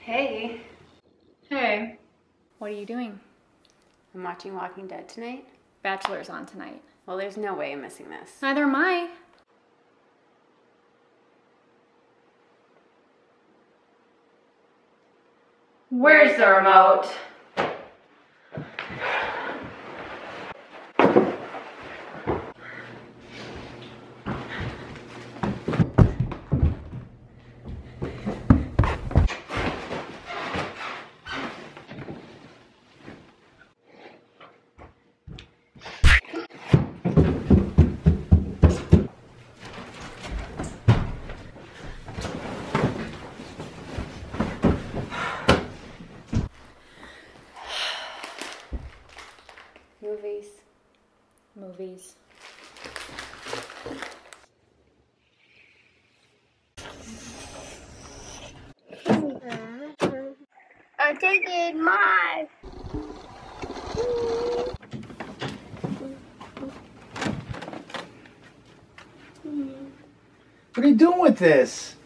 Hey. Hey. What are you doing? I'm watching Walking Dead tonight. Bachelor's on tonight. Well, there's no way I'm missing this. Neither am I. Where's the remote? Movies. I'm taking mine. What are you doing with this?